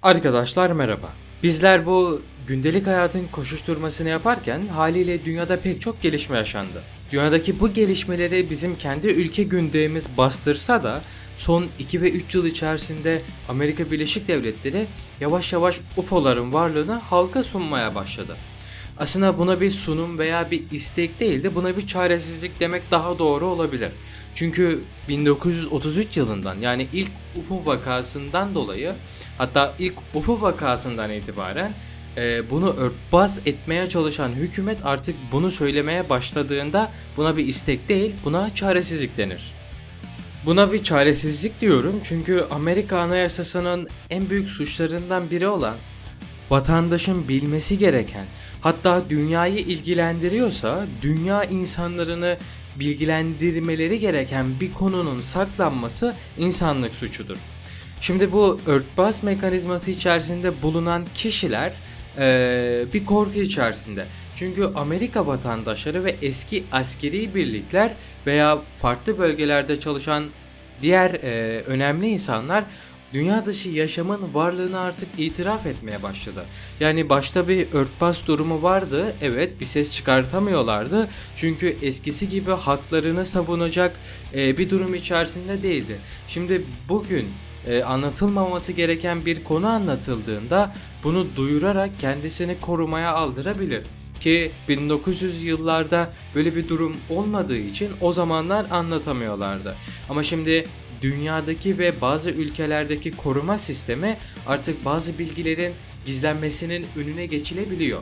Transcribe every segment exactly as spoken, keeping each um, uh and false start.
Arkadaşlar merhaba. Bizler bu gündelik hayatın koşuşturmasını yaparken haliyle dünyada pek çok gelişme yaşandı. Dünyadaki bu gelişmeleri bizim kendi ülke gündemimiz bastırsa da son iki ve üç yıl içerisinde Amerika Birleşik Devletleri yavaş yavaş U F O'ların varlığını halka sunmaya başladı. Aslında buna bir sunum veya bir istek değil de buna bir çaresizlik demek daha doğru olabilir. Çünkü bin dokuz yüz otuz üç yılından yani ilk U F O vakasından dolayı, hatta ilk U F O vakasından itibaren e, bunu örtbas etmeye çalışan hükümet artık bunu söylemeye başladığında buna bir istek değil, buna çaresizlik denir. Buna bir çaresizlik diyorum çünkü Amerika Anayasası'nın en büyük suçlarından biri olan vatandaşın bilmesi gereken, hatta dünyayı ilgilendiriyorsa dünya insanlarını bilgilendirmeleri gereken bir konunun saklanması insanlık suçudur. Şimdi bu örtbas mekanizması içerisinde bulunan kişiler ee, bir korku içerisinde. Çünkü Amerika vatandaşları ve eski askeri birlikler veya farklı bölgelerde çalışan diğer e, önemli insanlar dünya dışı yaşamın varlığını artık itiraf etmeye başladı. Yani başta bir örtbas durumu vardı. Evet, bir ses çıkartamıyorlardı. Çünkü eskisi gibi haklarını savunacak e, bir durum içerisinde değildi. Şimdi bugün e, anlatılmaması gereken bir konu anlatıldığında bunu duyurarak kendisini korumaya aldırabilir. Ki bin dokuz yüz yıllarda böyle bir durum olmadığı için o zamanlar anlatamıyorlardı. Ama şimdi dünyadaki ve bazı ülkelerdeki koruma sistemi artık bazı bilgilerin gizlenmesinin önüne geçilebiliyor.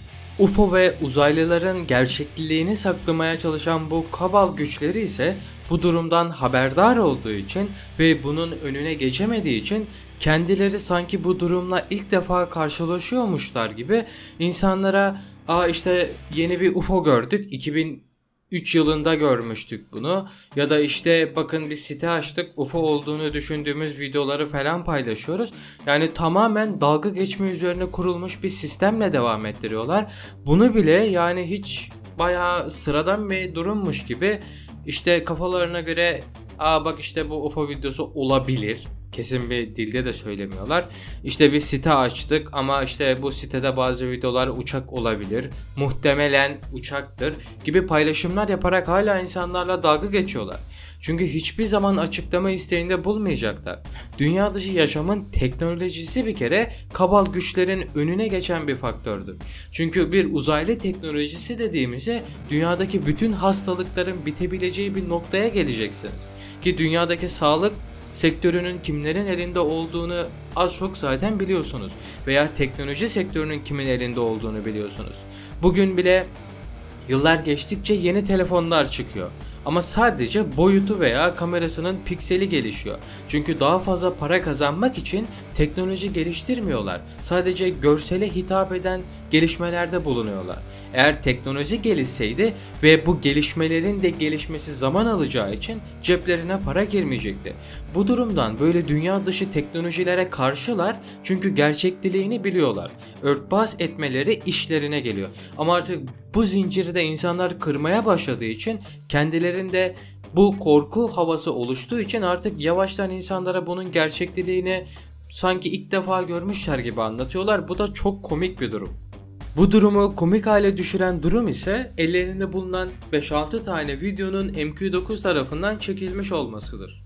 U F O ve uzaylıların gerçekliğini saklamaya çalışan bu kabal güçleri ise bu durumdan haberdar olduğu için ve bunun önüne geçemediği için kendileri sanki bu durumla ilk defa karşılaşıyormuşlar gibi insanlara "Aa işte yeni bir U F O gördük, iki bin üç yılında görmüştük bunu" ya da işte bakın bir site açtık, U F O olduğunu düşündüğümüz videoları falan paylaşıyoruz. Yani tamamen dalga geçme üzerine kurulmuş bir sistemle devam ettiriyorlar. Bunu bile yani hiç bayağı sıradan bir durummuş gibi işte kafalarına göre "Aa bak işte bu U F O videosu olabilir." Kesin bir dilde de söylemiyorlar. İşte bir site açtık ama işte bu sitede bazı videolar uçak olabilir, muhtemelen uçaktır gibi paylaşımlar yaparak hala insanlarla dalga geçiyorlar. Çünkü hiçbir zaman açıklama isteğinde bulmayacaklar. Dünya dışı yaşamın teknolojisi bir kere kabal güçlerin önüne geçen bir faktördür. Çünkü bir uzaylı teknolojisi dediğimizde dünyadaki bütün hastalıkların bitebileceği bir noktaya geleceksiniz. Ki dünyadaki sağlık sektörünün kimlerin elinde olduğunu az çok zaten biliyorsunuz. Veya teknoloji sektörünün kimin elinde olduğunu biliyorsunuz. Bugün bile yıllar geçtikçe yeni telefonlar çıkıyor. Ama sadece boyutu veya kamerasının pikseli gelişiyor. Çünkü daha fazla para kazanmak için teknoloji geliştirmiyorlar. Sadece görsele hitap eden gelişmelerde bulunuyorlar. Eğer teknoloji gelişseydi ve bu gelişmelerin de gelişmesi zaman alacağı için ceplerine para girmeyecekti. Bu durumdan böyle dünya dışı teknolojilere karşılar çünkü gerçekliliğini biliyorlar. Örtbas etmeleri işlerine geliyor. Ama artık bu zinciri de insanlar kırmaya başladığı için kendilerinde bu korku havası oluştuğu için artık yavaştan insanlara bunun gerçekliliğini sanki ilk defa görmüşler gibi anlatıyorlar. Bu da çok komik bir durum. Bu durumu komik hale düşüren durum ise ellerinde bulunan beş altı tane videonun M Q dokuz tarafından çekilmiş olmasıdır.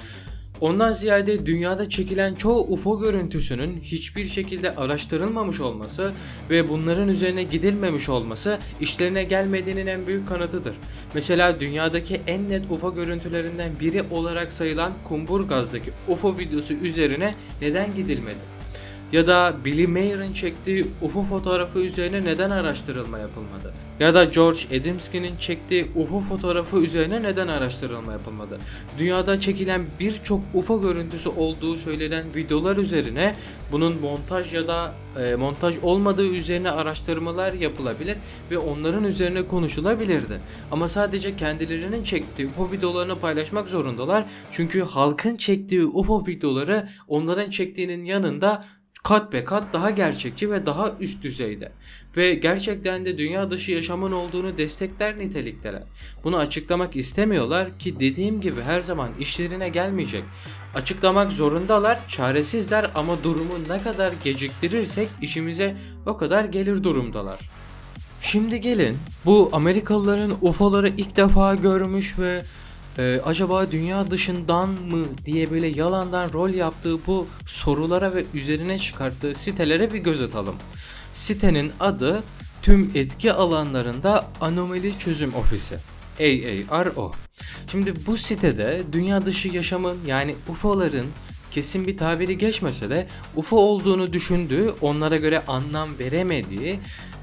Ondan ziyade dünyada çekilen çoğu U F O görüntüsünün hiçbir şekilde araştırılmamış olması ve bunların üzerine gidilmemiş olması işlerine gelmediğinin en büyük kanıtıdır. Mesela dünyadaki en net U F O görüntülerinden biri olarak sayılan Kumburgaz'daki U F O videosu üzerine neden gidilmedi? Ya da Billy Mayer'ın çektiği U F O fotoğrafı üzerine neden araştırılma yapılmadı? Ya da George Adamski'nin çektiği U F O fotoğrafı üzerine neden araştırılma yapılmadı? Dünyada çekilen birçok U F O görüntüsü olduğu söylenen videolar üzerine bunun montaj ya da e, montaj olmadığı üzerine araştırmalar yapılabilir ve onların üzerine konuşulabilirdi. Ama sadece kendilerinin çektiği U F O videolarını paylaşmak zorundalar. Çünkü halkın çektiği U F O videoları onların çektiğinin yanında kat be kat daha gerçekçi ve daha üst düzeyde. Ve gerçekten de dünya dışı yaşamın olduğunu destekler nitelikteler. Bunu açıklamak istemiyorlar ki dediğim gibi her zaman işlerine gelmeyecek. Açıklamak zorundalar, çaresizler ama durumu ne kadar geciktirirsek işimize o kadar gelir durumdalar. Şimdi gelin bu Amerikalıların U F O'ları ilk defa görmüş ve e, acaba dünya dışından mı diye böyle yalandan rol yaptığı bu sorulara ve üzerine çıkarttığı sitelere bir göz atalım. Sitenin adı tüm etki alanlarında anomali çözüm ofisi. A A R O. Şimdi bu sitede dünya dışı yaşamın yani U F O'ların kesin bir tabiri geçmese de U F O olduğunu düşündüğü, onlara göre anlam veremediği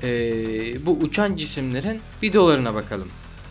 ee, bu uçan cisimlerin videolarına bakalım.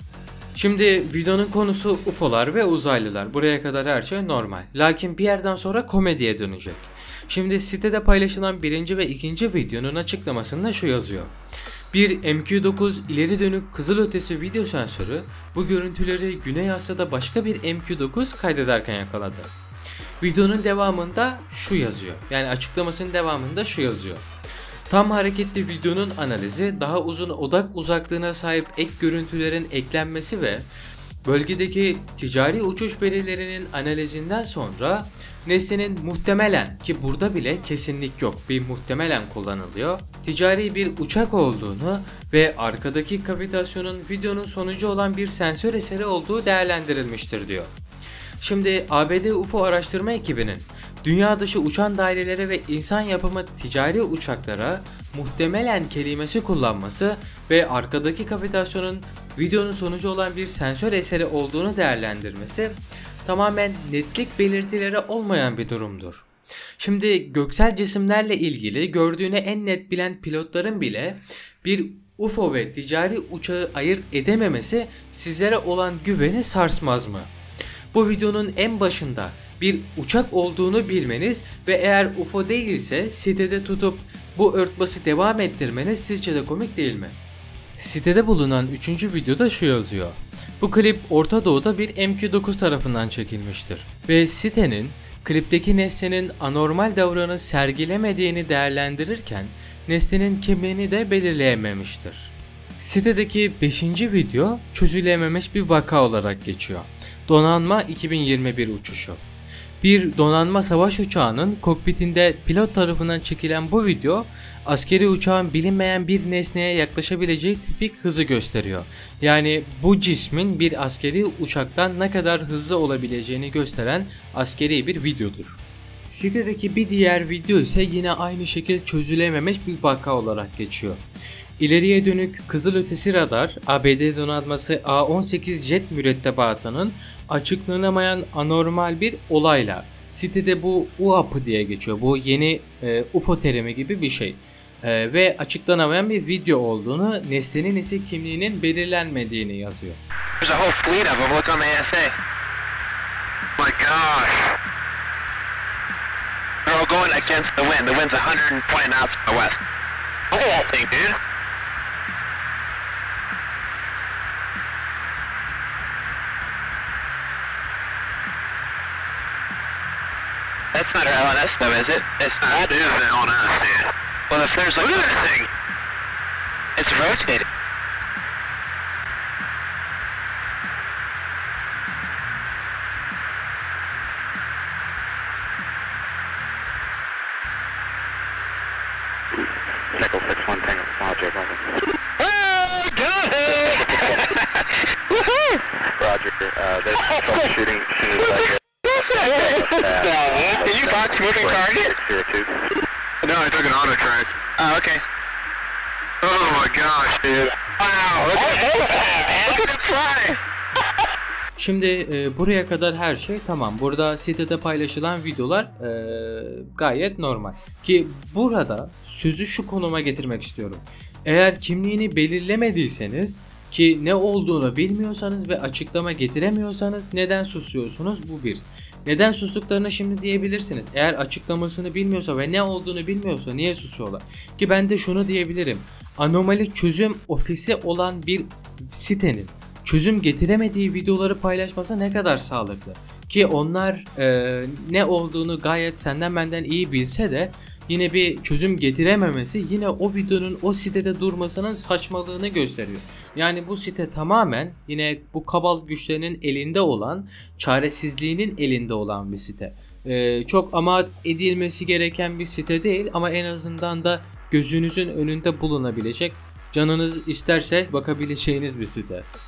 Şimdi videonun konusu U F O'lar ve uzaylılar. Buraya kadar her şey normal. Lakin bir yerden sonra komediye dönecek. Şimdi sitede paylaşılan birinci ve ikinci videonun açıklamasında şu yazıyor. Bir M Q dokuz ileri dönük kızılötesi video sensörü bu görüntüleri Güney Asya'da başka bir M Q dokuz kaydederken yakaladı. Videonun devamında şu yazıyor. Yani açıklamasının devamında şu yazıyor. Tam hareketli videonun analizi, daha uzun odak uzaklığına sahip ek görüntülerin eklenmesi ve bölgedeki ticari uçuş verilerinin analizinden sonra nesnenin muhtemelen, ki burada bile kesinlik yok, bir muhtemelen kullanılıyor, ticari bir uçak olduğunu ve arkadaki kavitasyonun videonun sonucu olan bir sensör eseri olduğu değerlendirilmiştir diyor. Şimdi A B D U F O araştırma ekibinin dünya dışı uçan dairelere ve insan yapımı ticari uçaklara muhtemelen kelimesi kullanması ve arkadaki kavitasyonun videonun sonucu olan bir sensör eseri olduğunu değerlendirmesi tamamen netlik belirtileri olmayan bir durumdur. Şimdi göksel cisimlerle ilgili gördüğünü en net bilen pilotların bile bir U F O ve ticari uçağı ayırt edememesi sizlere olan güveni sarsmaz mı? Bu videonun en başında bir uçak olduğunu bilmeniz ve eğer U F O değilse sitede tutup bu örtbası devam ettirmeniz sizce de komik değil mi? Sitede bulunan üçüncü videoda şu yazıyor. Bu klip Orta Doğu'da bir M Q dokuz tarafından çekilmiştir ve sitenin klipteki nesnenin anormal davranış sergilemediğini değerlendirirken nesnenin kimliğini de belirleyememiştir. Sitedeki beşinci video çözülememiş bir vaka olarak geçiyor. Donanma iki bin yirmi bir uçuşu. Bir donanma savaş uçağının kokpitinde pilot tarafından çekilen bu video askeri uçağın bilinmeyen bir nesneye yaklaşabileceği tipik hızı gösteriyor. Yani bu cismin bir askeri uçaktan ne kadar hızlı olabileceğini gösteren askeri bir videodur. Sitedeki bir diğer video ise yine aynı şekilde çözülememiş bir vaka olarak geçiyor. İleriye dönük kızılötesi radar, A B D donanması A on sekiz jet mürettebatının açıklanamayan anormal bir olayla, sitede bu U A P diye geçiyor, bu yeni e, U F O terimi gibi bir şey e, ve açıklanamayan bir video olduğunu, nesnenin ise kimliğinin belirlenmediğini yazıyor. There's a whole fleet of them. Look on the A S A. My gosh. They're all going against the wind. The wind's one hundred twenty knots from the west. Look at that thing, dude. That's not our L N S though, is it? It's not. That is an L N S, dude. Well, if there's like... Look at that thing! It's rotating. Nickel six one Tango, Roger, Roger. Oh, got it! Woohoo! Roger, uh, there's troubleshooting as soon as I get... Did you box moving target? No, I took an auto track. Oh, okay. Oh my gosh, dude. Wow, look at that, look at it fly. Şimdi e, buraya kadar her şey tamam. Burada sitede paylaşılan videolar e, gayet normal. Ki burada sözü şu konuma getirmek istiyorum. Eğer kimliğini belirlemediyseniz, ki ne olduğunu bilmiyorsanız ve açıklama getiremiyorsanız neden susuyorsunuz? Bu bir. Neden sustuklarını şimdi diyebilirsiniz. Eğer açıklamasını bilmiyorsa ve ne olduğunu bilmiyorsa niye susuyorlar? Ki ben de şunu diyebilirim. Anomali çözüm ofisi olan bir sitenin çözüm getiremediği videoları paylaşması ne kadar sağlıklı? Ki onlar e, ne olduğunu gayet senden benden iyi bilse de yine bir çözüm getirememesi yine o videonun o sitede durmasının saçmalığını gösteriyor. Yani bu site tamamen yine bu kabal güçlerinin elinde olan, çaresizliğinin elinde olan bir site. Ee, çok ama edilmesi gereken bir site değil ama en azından da gözünüzün önünde bulunabilecek, canınız isterse bakabileceğiniz bir site.